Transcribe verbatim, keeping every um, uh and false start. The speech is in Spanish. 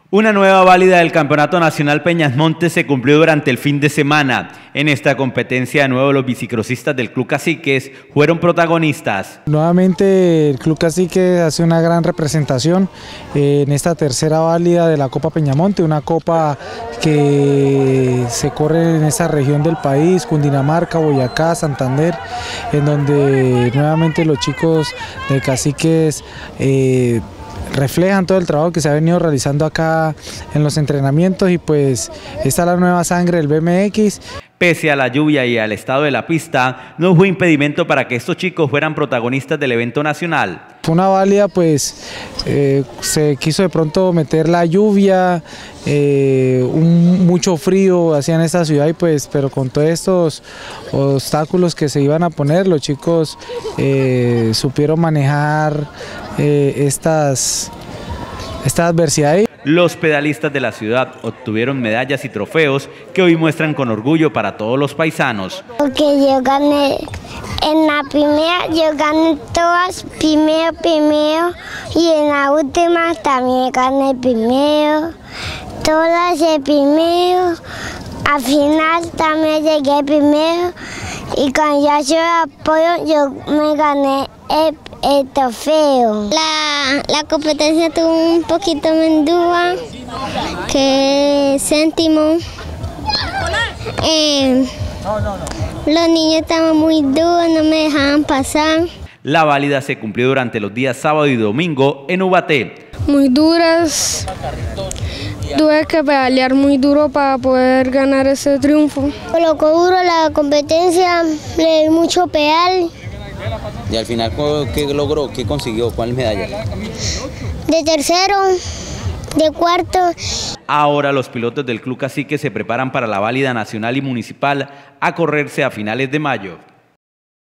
Una nueva válida del Campeonato Nacional Peñas Montes se cumplió durante el fin de semana. En esta competencia, de nuevo, los bicicrossistas del Club Caciques fueron protagonistas. Nuevamente el Club Caciques hace una gran representación en esta tercera válida de la Copa Peñamonte, una copa que se corre en esa región del país, Cundinamarca, Boyacá, Santander, en donde nuevamente los chicos de Caciques eh, reflejan todo el trabajo que se ha venido realizando acá en los entrenamientos, y pues está la nueva sangre del B M X. Pese a la lluvia y al estado de la pista, no fue impedimento para que estos chicos fueran protagonistas del evento nacional. Fue una válida, pues eh, se quiso de pronto meter la lluvia, eh, un, mucho frío hacía en esta ciudad, y pues, pero con todos estos obstáculos que se iban a poner, los chicos eh, supieron manejar eh, estas, esta adversidad. Los pedalistas de la ciudad obtuvieron medallas y trofeos que hoy muestran con orgullo para todos los paisanos. Porque yo gané en la primera, yo gané todas primero, primero, y en la última también gané primero, todas el primero, al final también llegué primero, y con yo yo apoyo yo me gané el, el trofeo. La, la competencia tuvo un poquito mendúa, que séptimo. Eh, los niños estaban muy duros, no me dejaban pasar. La válida se cumplió durante los días sábado y domingo en Ubaté. Muy duras, tuve que pedalear muy duro para poder ganar ese triunfo. Colocó duro la competencia, le di mucho pedal. ¿Y al final qué logró? ¿Qué consiguió? ¿Cuál medalla? De tercero, de cuarto. Ahora los pilotos del Club Cacique se preparan para la válida nacional y municipal a correrse a finales de mayo.